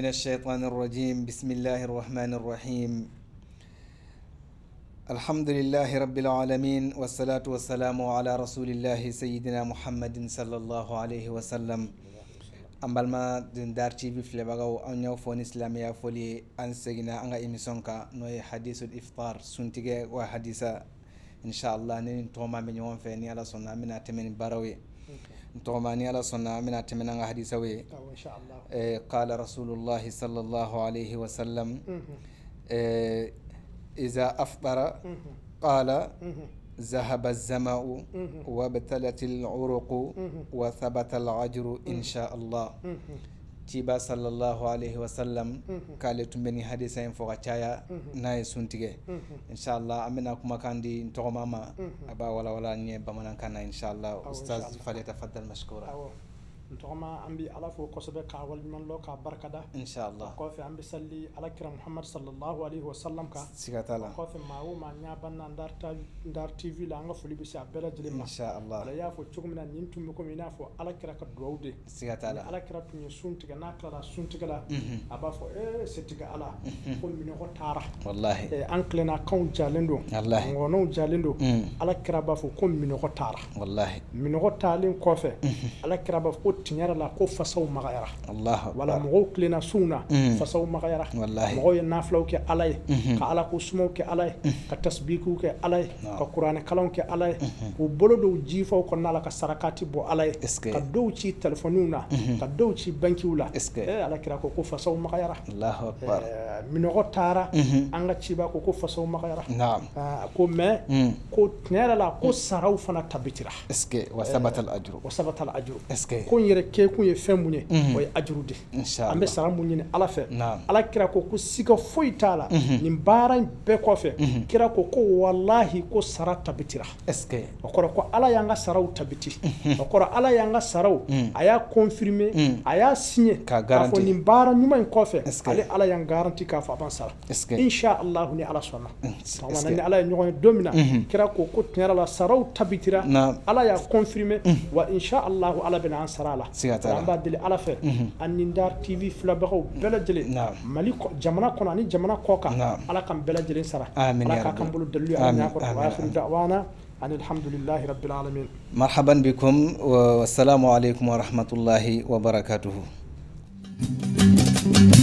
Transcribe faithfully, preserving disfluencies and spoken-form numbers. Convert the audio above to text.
الشيطان الرجيم. بسم الله الرحمن الرحيم. الحمد لله رب العالمين، والصلاة والسلام على رسول الله سيدنا محمد صلى الله عليه وسلم. ambalma din dar tv flebagaw anyo fon islamia foli an segina anga emission ka noy hadithul iftar suntige wa hadisa inshallah ni toma me nyon fe ni ala sonna mina temen barawe toma ni ala sonna mina temen anga hadisa we inshallah eh qala rasulullah sallallahu alayhi wa sallam eh iza aftara qala ذهب الزماء وابتلت العروق وثبت الأجر إن شاء الله. تيبا صلى الله عليه وسلم قال تمني حديثين فوق تايا ناي سنتيجه إن شاء الله. أمنا كما كان دي نتوماما أبا ولا ولا نيه بمنا كان إن شاء الله. أستاذ فليتفضل مشكورا. نتوما أمبي على فوق قصبة كأول من لو كبركة ده إن شاء الله. كوفي أمبي سلي على كرم محمد صلى الله عليه وسلم كا. سكتالا. كوفي ما هو ما نيابنا ندار تا ندار تي في لانغ فلي بس أبلا جلما. إن شاء الله. لا يافو تشوف من النيم تمكم ينافو على كرا كدرودي. سكتالا. على كرا تني سون تيجا ناكلا سون تيجا أبا فو إيه ستيجا على. كل من هو تارا. والله. أنكلنا كون جالندو. الله. ونو جالندو. على كرا بافو كل من هو تارا. والله. من هو تالين كوفي. على كرا بافو تنيار لا كوف فسو مغيرة الله ولا مغوك لنا سونا فسو مغيرة والله مغوي نافلو كي علي كعلا كسمو كي علي كتسبيكو كي علي كقرآن كلام كي علي وبلدو جيفو كنا لك سرقاتي بو علي كدو شيء تلفونونا كدو شيء بنكيولا إيه على كذا كوكو فسو مغيرة الله أكبر من غتارة أنغا تشيبا كوكو فسو مغيرة نعم كو ما كو تنير لا كو سراو فنا تبتيرا اسكي وثبت الأجر وثبت الأجر اسكي كون يركي كون فموني وي أجرودي إن شاء الله. أمي سلاموني على فه. نعم. على كرا كوكو سيكو فوي تالا. نمبارين بكوفه. كرا كوكو والله كو سرا تبتيرا. إسكي. وكرا كو على يانغا سراو تبتي. وكرا على يانغا سراو. أيا كونفيرمي. أيا سيني. كغارانتي. كفو نمبارا نيما إنكوفه. على على يانغ غارانتي كافو أبانسال. إسكي. إن شاء الله ني على سونا. إسكي. ني على نيوان دومينا. كرا كوكو تنيرا لا سراو تبتيرا. نعم. على يا كونفيرمي. وإن شاء الله على بنا أنصرالا. سياتلا. بدل على فه النندار تي في فلابغو بلجلي نعم ملك جمنا كوناني جمنا كوكا نعم على كم بلجلي سرا آمين يا رب كم بلو دليل آمين وآخر دعوانا أن الحمد لله رب العالمين. مرحبا بكم والسلام عليكم ورحمة الله وبركاته.